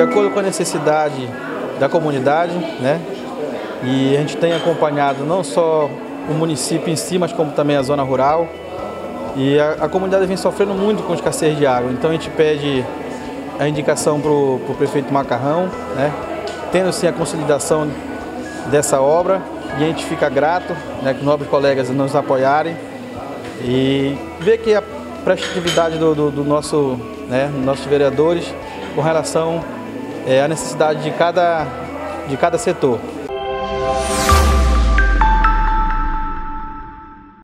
acordo com a necessidade da comunidade, né? E a gente tem acompanhado não só o município em si, mas como também a zona rural. E a comunidade vem sofrendo muito com escassez de água, então a gente pede a indicação para o prefeito Macarrão, né? Tendo sim a consolidação dessa obra, e a gente fica grato, né, que nobres colegas nos apoiarem e ver que a prestatividade do nosso, né, nossos vereadores com relação à necessidade de cada setor.